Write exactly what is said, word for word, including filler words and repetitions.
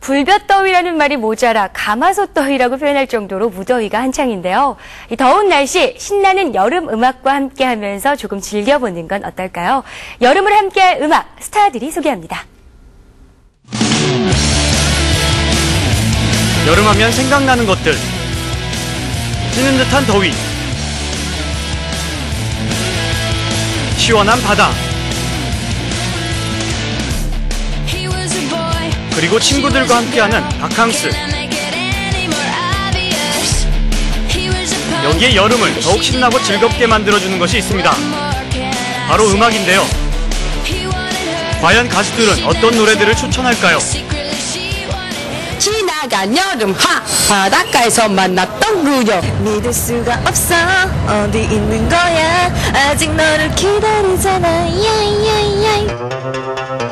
불볕더위라는 말이 모자라 가마솥더위라고 표현할 정도로 무더위가 한창인데요. 이 더운 날씨 신나는 여름 음악과 함께하면서 조금 즐겨보는 건 어떨까요? 여름을 함께할 음악 스타들이 소개합니다. 여름하면 생각나는 것들. 찌는 듯한 더위. 시원한 바다. 그리고 친구들과 함께하는 바캉스. 여기에 여름을 더욱 신나고 즐겁게 만들어주는 것이 있습니다. 바로 음악인데요. 과연 가수들은 어떤 노래들을 추천할까요? 지나간 여름 하 바닷가에서 만났던 그녀 믿을 수가 없어 어디 있는 거야 아직 너를 기다리잖아 야야야